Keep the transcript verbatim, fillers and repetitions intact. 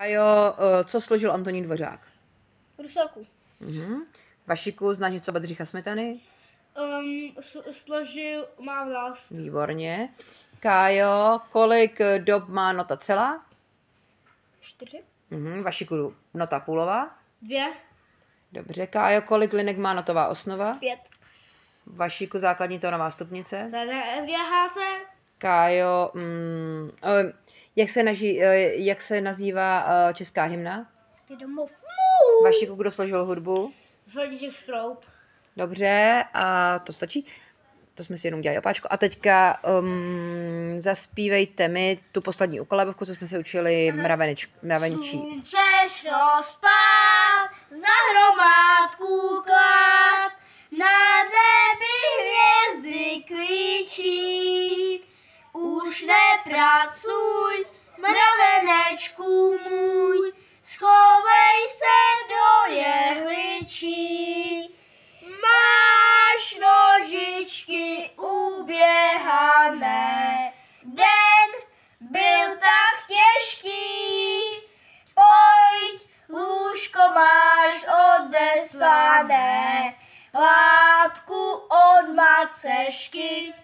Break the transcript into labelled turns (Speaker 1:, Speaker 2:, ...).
Speaker 1: A jo, co složil Antonín Dvořák?
Speaker 2: Rusalku.
Speaker 1: Mhm. Vašiku, znáš něco Bedřicha Smetany?
Speaker 2: Um, složil má vlast.
Speaker 1: Výborně. Kájo, kolik dob má nota celá?
Speaker 2: Čtyři.
Speaker 1: Mhm. Vašiku, nota půlová?
Speaker 2: Dvě.
Speaker 1: Dobře. Kájo, kolik linek má notová osnova?
Speaker 2: Pět.
Speaker 1: Vašiku, základní tónová stupnice?
Speaker 2: Dvě há cé.
Speaker 1: Kájo, mm, jak, se naži, jak se nazývá česká hymna?
Speaker 2: Je domov.
Speaker 1: Vašiku, kdo složil hudbu?
Speaker 2: František Škroup.
Speaker 1: Dobře, a to stačí? To jsme si jenom dělali opáčku. A teďka um, zaspívejte mi tu poslední ukolébovku, co jsme se učili mravenič, mravenčí.
Speaker 2: Češto spát, za hromádku klást, nad nebi hvězdy klíčí. Už nepracuj, mravenečku můj, schovej se do jehličí. Máš nožičky uběhané, den byl tak těžký. Pojď, lůžko máš odeslané, látku od macešky.